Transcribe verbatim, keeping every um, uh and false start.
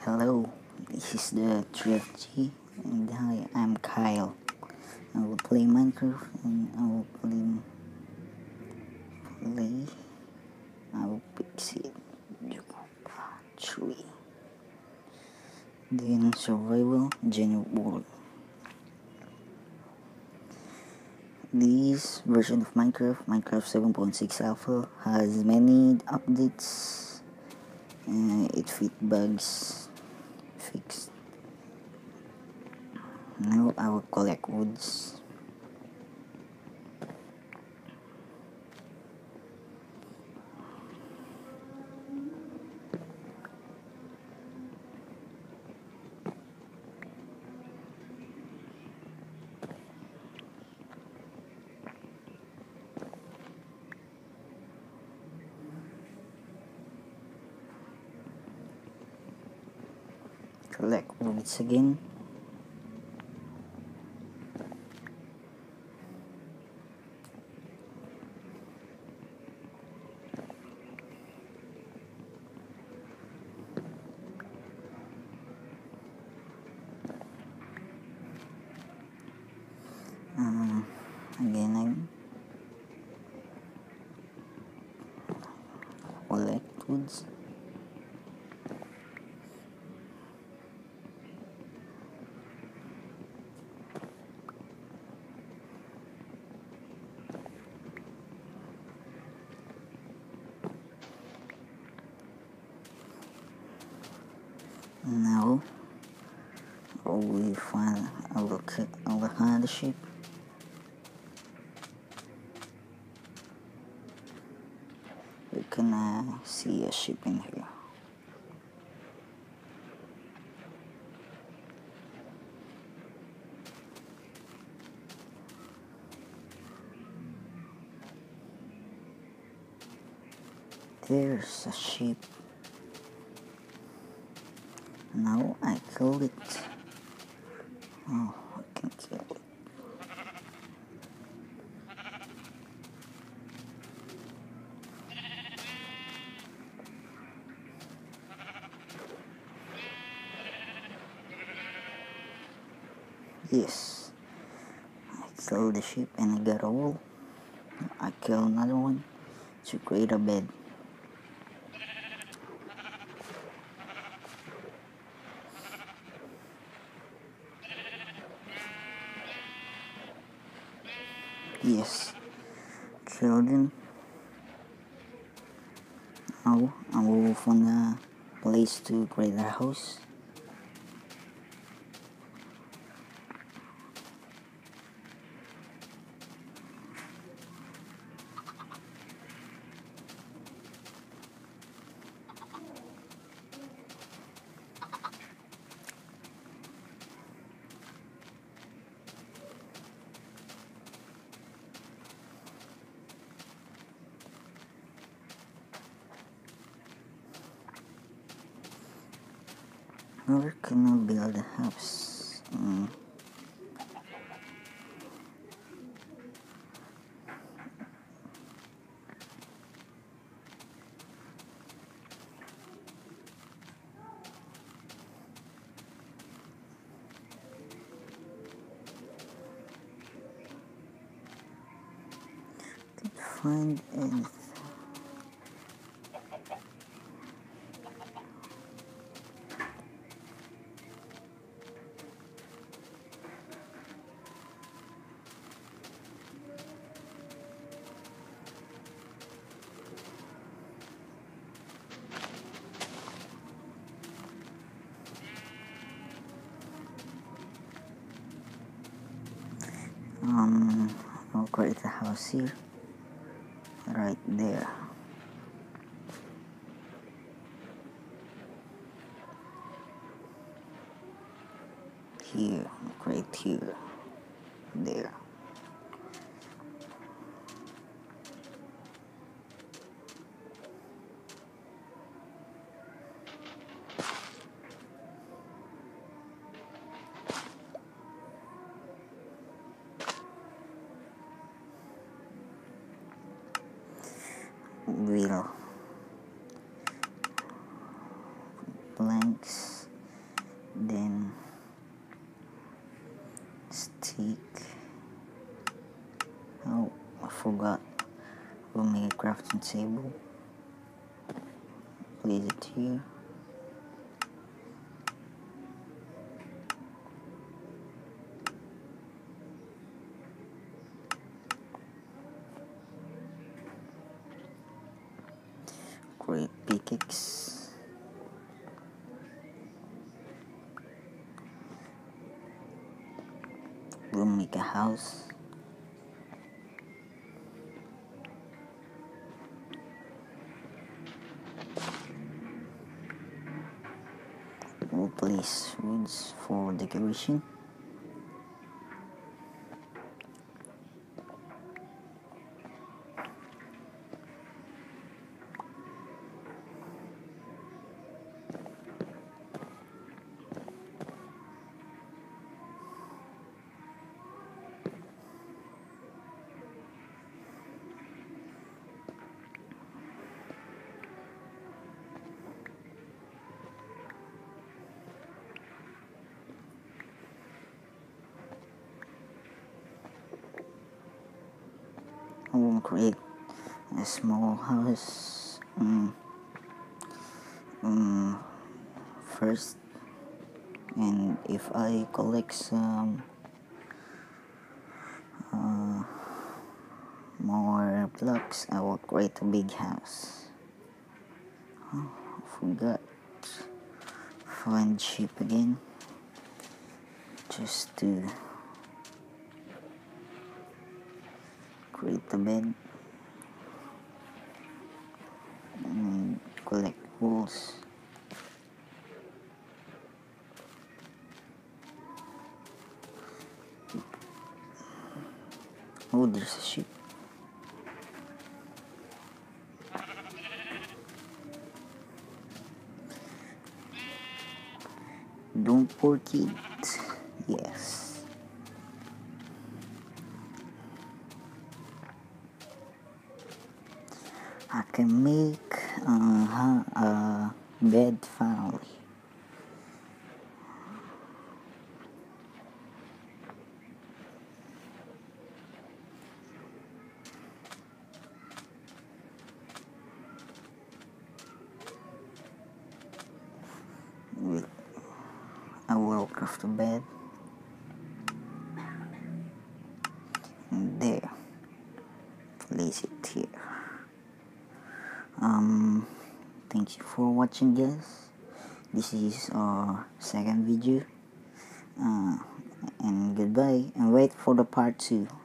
Hello, this is the three F G, and hi, I'm Kyle. I will play Minecraft, and I will play, play, I will Pixie Tree. Then Survival Genuine World. This version of Minecraft, Minecraft seven point six Alpha, has many updates. Uh, it fit bugs fixed. Now I will collect woods. Collect woods again. Um, again I collect woods. Now I will find I will cut I will find the sheep. We can uh, see a sheep in here. There's a sheep. Now I killed it. Oh, I can kill it. Yes, I killed the sheep and I got a wool. I killed another one to create a bed. Yes, killed him. Now I will find a place to create a house. Where can I build a house? Mm. Can't find anything. Um, I'll create a house here, right there. Here, right here, there. Wheel, planks, then stick. Oh, I forgot. We'll make a crafting table. Place it here. Great pickaxe. We'll make a house. We'll place woods for decoration. I will create a small house um, um, first, and if I collect some uh, more blocks, I will create a big house. Oh, I forgot. Find sheep again, just to create the bed and collect wools. Oh, there's a sheep. Don't pork it. Yes. I can make uh, a bed finally. Wait, I will craft a bed. And there. Place it here. Um, thank you for watching, guys. This is our second video. Uh, and goodbye. And wait for the part two.